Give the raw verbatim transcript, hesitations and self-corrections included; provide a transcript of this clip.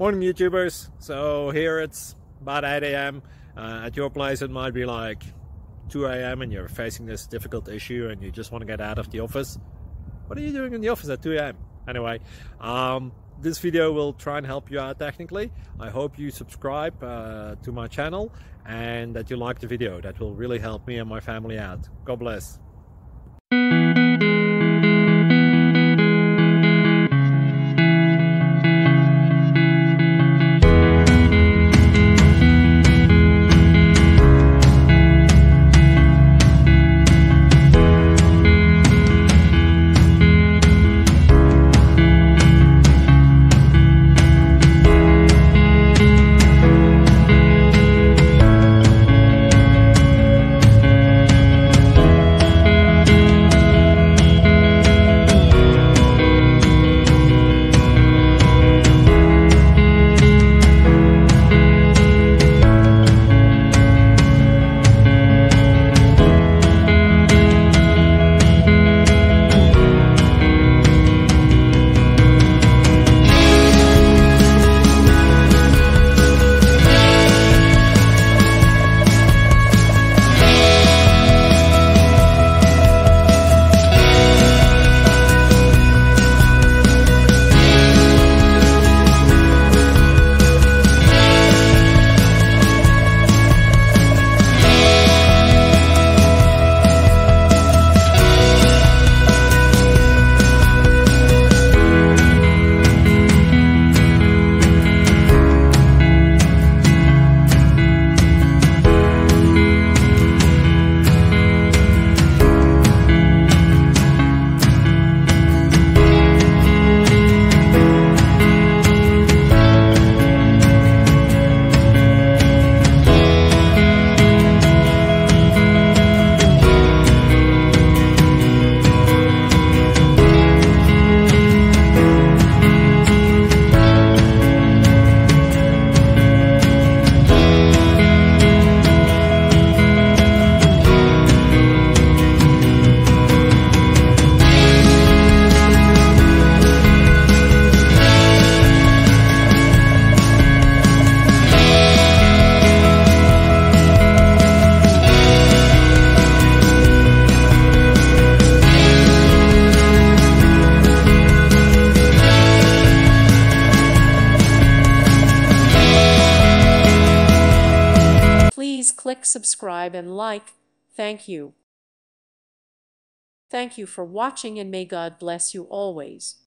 Morning YouTubers. So here it's about eight A M Uh, at your place it might be like two A M and you're facing this difficult issue and you just want to get out of the office. What are you doing in the office at two A M? Anyway, um, this video will try and help you out technically. I hope you subscribe uh, to my channel and that you like the video. That will really help me and my family out. God bless. Please click subscribe and like. Thank you. Thank you for watching and may God bless you always.